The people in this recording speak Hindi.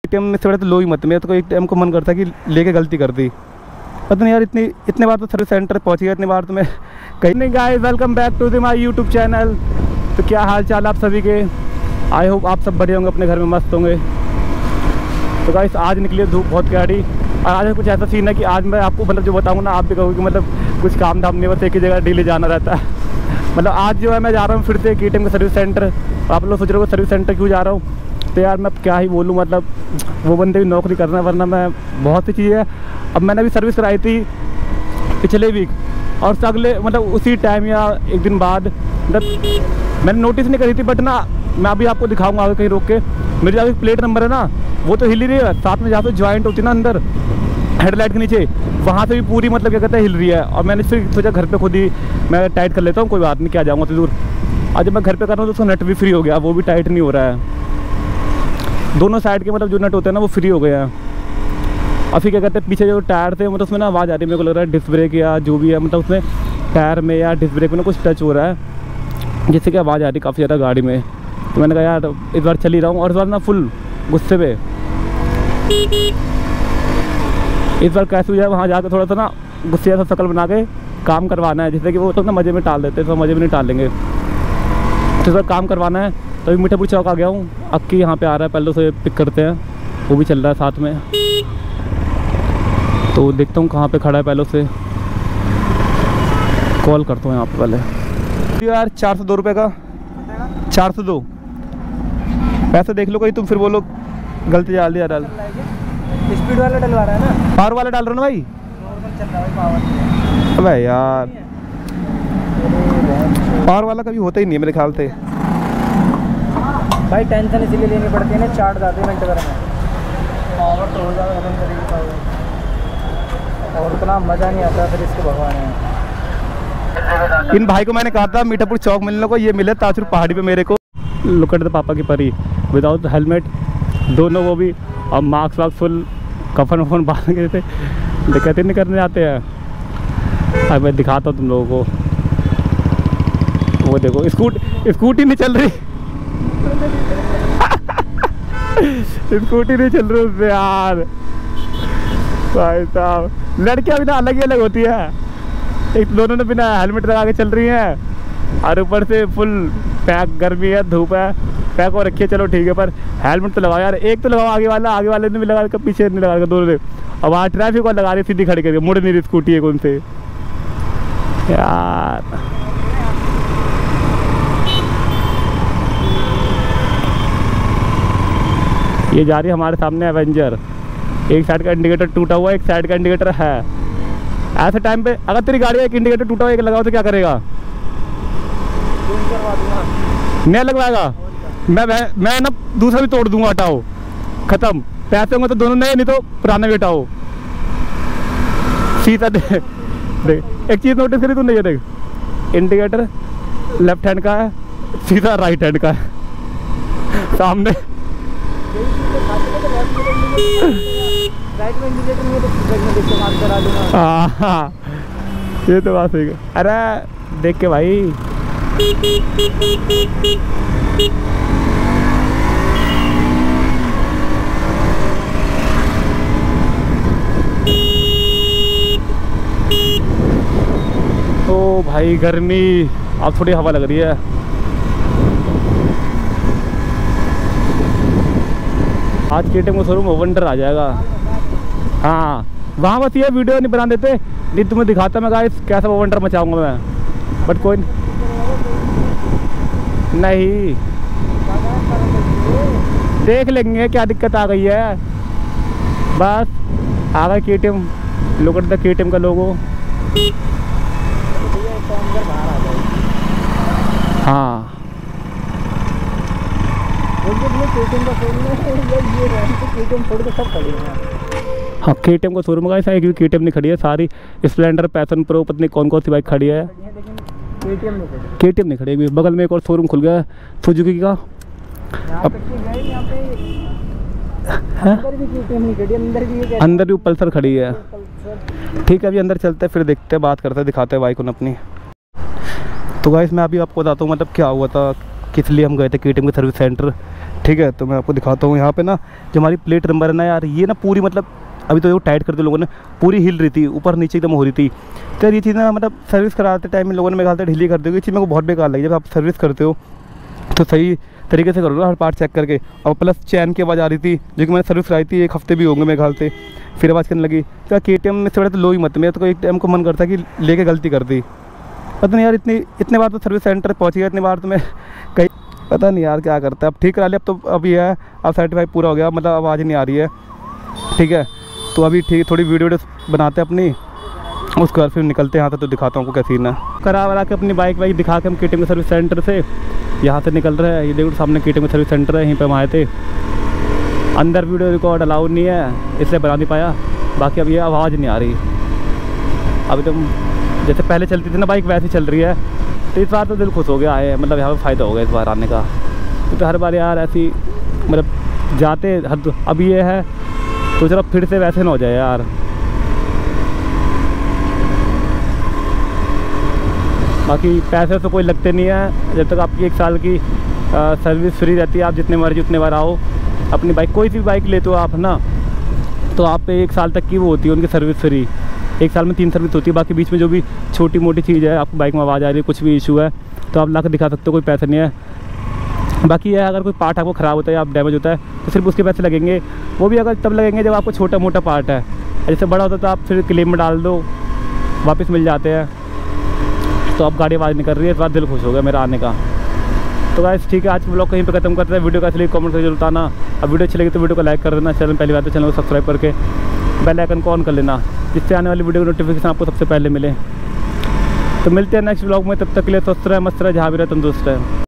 KTM में से बड़ा तो लो ही मत। मेरा तो एक टाइम को मन करता है कि लेके गलती कर दी। पता नहीं यार, इतने बार तो सर्विस सेंटर पहुँच गया, इतने बार तो मैं कहीं नहीं। Guys welcome back to the my YouTube channel. तो क्या हाल चाल आप सभी के? आई होप आप सब बढ़िया होंगे, अपने घर में मस्त होंगे। तो गाइस आज निकली धूप बहुत गाड़ी, और आज कुछ ऐसा सीन है कि आज मैं आपको मतलब जो बताऊँगा ना, आप भी कहोगे कि मतलब कुछ काम धाम नहीं, बस एक ही जगह डेली जाना रहता है। मतलब आज जो है मैं जा रहा हूँ फिर से KTM का सर्विस सेंटर। आप लोग सोच रहे हो सर्विस सेंटर क्यों जा रहा हूँ, तो यार मैं क्या ही बोलूँ, मतलब वो बंदे भी नौकरी करना, वरना मैं बहुत सी चीज़ें। अब मैंने अभी सर्विस कराई थी पिछले वीक, और उससे अगले मतलब उसी टाइम या एक दिन बाद मतलब मैंने नोटिस नहीं करी थी, बट ना मैं अभी आपको दिखाऊंगा आगे कहीं रोक के। मेरी जो प्लेट नंबर है ना, वो तो हिल ही रही है, साथ में जहाँ पे जॉइंट होती है ना अंदर हेडलाइट के नीचे, वहाँ से भी पूरी मतलब क्या कहते हैं हिल रही है। और मैंने फिर सोचा घर पे खुद ही मैं टाइट कर लेता हूँ, कोई बात नहीं, क्या जाऊँगा तो दूर। और जब मैं घर पे कर रहा हूँ तो उसका नट भी फ्री हो गया, वो भी टाइट नहीं हो रहा है। दोनों साइड के मतलब जो नट होते हैं ना वो फ्री हो गए हैं। और फिर क्या कहते हैं, पीछे जो टायर थे मतलब उसमें ना आवाज़ आ रही है, मेरे को लग रहा है डिस्क ब्रेक या जो भी है, मतलब उसमें टायर में या डिस्क ब्रेक में ना कुछ टच हो रहा है, जिससे कि आवाज़ आ रही काफ़ी ज़्यादा गाड़ी में। तो मैंने कहा यार इस बार चल ही रहा हूँ, और इस बार ना फुल गुस्से पे। इस बार कैसे हुआ है, वहाँ जाकर थोड़ा सा ना गुस्से सा शक्ल बना के काम करवाना है, जिससे कि वो तो ना मज़े में टाल देते हैं, तो मज़े में नहीं टालेंगे। तो इस बार काम करवाना है। तो अभी मीठापुर चौक आ गया हूँ, अक्की यहाँ पे आ रहा है, पहले से पिक करते हैं, वो भी चल रहा है साथ में। तो देखता हूँ कहाँ पे खड़ा है, पहले से कॉल करता हूँ यहाँ पे पहले। यार 402 रुपये का, 402 पैसे देख लो, कहीं तुम फिर बोलो गलती डाल दिया। डाल स्पीड वाला डलवा रहा है ना, पावर वाला डाल रहे हो ना भाई? नॉर्मल चल रहा है पावर। अबे यार पावर वाला कभी होता ही नहीं है मेरे ख्याल से भाई, टेंशन इसीलिए लेनी पड़ती है ना, चार्ट जाते हैं मिनट भर में, पावर तो हो जाएगा खत्म करेगी पावर, और उतना मज़ा नहीं आता फिर इसके भगवान है। इन भाई को मैंने कहा था मीठापुर चौक मिलने को, ये मिले ताजपुर पहाड़ी पे मेरे को। लुक एट द पापा की परी विदाउट हेलमेट, दोनों वो भी, और मास्क वास्क फुल, कफन वफन बांध के थे, दिक्कतें नहीं करने आते हैं। अब मैं दिखाता हूँ तुम लोगों को, वो देखो स्कूटी नहीं चल रही स्कूटी नहीं चल रही उससे यार। भाई साहब लड़कियाँ भी ना अलग ही अलग होती है, एक दोनों ने बिना हेलमेट लगा के चल रही हैं, और ऊपर से फुल पैक, गर्मी है, धूप है, पैक और रखिए, चलो ठीक है, पर हेलमेट तो लगाओ यार। एक तो लगाओ आगे वाले ने भी लगा रखा, पीछे नहीं लगा रखा, दोनों ने। अब वहाँ ट्रैफिक को लगा रही, सीधी खड़ी करके, मुड़ नहीं रही स्कूटी है कौन से यार। ये जा रही है हमारे सामने एवेंजर, एक साइड का इंडिकेटर टूटा हुआ है, एक साइड का इंडिकेटर है। ऐसे टाइम पे अगर तेरी गाड़ी एक इंडिकेटर टूटा हुआ एक लगाओ तो क्या करेगा? नहीं लगवाएगा? मैं ना दूसरा भी तोड़ दूंगा, हटाओ, खत्म। पैसे होंगे तो दोनों नए, नहीं तो पुराना भी हटाओ। सीधा देख, एक चीज़ नोटिस करी तूने, ये देख, इंडिकेटर लेफ्ट हैंड का है, सीधा राइट हैंड का है सामने। हाँ ये तो बात सही है। अरे देख के भाई, ओ भाई गर्मी, अब थोड़ी हवा लग रही है। आज KTM का शोरूम ओवंडर आ जाएगा। हाँ वहाँ बस ये वीडियो नहीं बना देते, नहीं तुम्हें दिखाता मैं गाइस कैसा ओवंडर मचाऊंगा मैं, बट कोई नहीं, देख लेंगे क्या दिक्कत आ गई है। बस आ गए KTM, look at the KTM का लोगो। हाँ हाँ KTM का शोरूम का ऐसा, क्योंकि KTM नहीं खड़ी है, सारी स्प्लेंडर, पैशन प्रो, पत्नी कौन कौन सी बाइक खड़ी है, KTM नहीं खड़ी है। बगल में एक और शोरूम खुल गया सुजुकी का। अंदर भी पल्सर खड़ी है। ठीक है अभी अंदर चलते हैं, फिर देखते हैं, बात करते हैं, दिखाते हैं बाइक उन अपनी। तो गाइस मैं अभी आपको बताता हूँ मतलब क्या हुआ था, किस लिए हम गए थे KTM के सर्विस सेंटर। ठीक है। तो मैं आपको दिखाता हूँ यहाँ पे ना जो हमारी प्लेट नंबर है ना यार, ये ना पूरी मतलब अभी तो टाइट कर दी लोगों ने, पूरी हिल रही थी, ऊपर नीचे एकदम हो रही थी। तो यार ये चीज़ ना मतलब सर्विस कराते टाइम लोगों ने मेरे ख्याल से ढीली कर दी। ये चीज़ मेरे को बहुत बेकार लगी। जब आप सर्विस करते हो तो सही तरीके से करो ना, हर पार्ट चेक करके। और प्लस चैन की आवाज़ आ रही थी, जो कि मैंने सर्विस कराई थी 1 हफ्ते भी होंगे मेरे ख्याल से, फिर आवाज़ करने लगी। तो KTM में से बड़ा तो लो ही मत। मेरा तो एक टाइम को मन करता कि लेके गलती कर दी। पता नहीं यार इतने बार तो सर्विस सेंटर पहुँच गया, इतने बार तो मैं कहीं पता नहीं यार क्या करता है। अब ठीक करा लिया, अब तो अभी है, अब सर्टिफाई पूरा हो गया, मतलब आवाज़ नहीं आ रही है। ठीक है, तो अभी ठीक थोड़ी वीडियो बनाते हैं अपनी, उसके बाद फिर निकलते हैं यहाँ से। तो दिखाता हूँ आपको क्या सीन है। करा वरा के अपनी बाइक वाइक दिखा के हम KTM के सर्विस सेंटर से यहाँ से निकल रहे हैं। ये देखो सामने KTM का सर्विस सेंटर है, यहीं पे हम आए थे। अंदर वीडियो रिकॉर्ड अलाउड नहीं है, इसलिए बना नहीं पाया। बाकी अब ये आवाज़ नहीं आ रही। अभी तो जैसे पहले चलती थी ना बाइक, वैसे चल रही है। तो इस बार तो दिल खुश हो गया है, मतलब यहाँ पर फ़ायदा हो गया इस बार आने का। तो हर बार यार ऐसी मतलब जाते अब ये है तो चलो फिर से वैसे ना हो जाए यार। बाकी पैसे तो कोई लगते नहीं है, जब तक आपकी 1 साल की सर्विस फ्री रहती है। आप जितने मर्जी उतने बार आओ। अपनी बाइक कोई सी बाइक लेते हो आप ना, तो आप पे 1 साल तक की वो होती है उनकी सर्विस फ्री। 1 साल में 3 सर्विस होती है। बाकी बीच में जो भी छोटी मोटी चीज़ है, आपको बाइक में आवाज़ आ रही है, कुछ भी इशू है, तो आप ला कर दिखा सकते हो, कोई पैसा नहीं है। बाकी है अगर कोई पार्ट आपको ख़राब होता है या आप डैमेज होता है तो सिर्फ उसके पैसे लगेंगे। वो भी अगर तब लगेंगे जब आपको छोटा मोटा पार्ट है। जैसे बड़ा होता है तो आप फिर क्लेम में डाल दो, वापस मिल जाते हैं। तो अब गाड़ी आवाज़ नहीं कर रही है, इस बार दिल खुश हो गया मेरा आने का। तो गाइस ठीक है, आज के ब्लॉग कहीं पे खत्म करते हैं। वीडियो का इसलिए कमेंट करके जरूर बताना। अब वीडियो अच्छी लगी तो वीडियो को लाइक कर देना। चैनल पहली बात तो चैनल को सब्सक्राइब करके बेल आइकन को ऑन कर लेना, जिससे आने वाली वीडियो की नोटिफिकेशन आपको सबसे पहले मिले। तो मिलते हैं नेक्स्ट ब्लॉग में, तब तक के लिए स्वस्थ रहे, मस्त रहे, जहाँ भी रहे तंदुरुस्त रहे।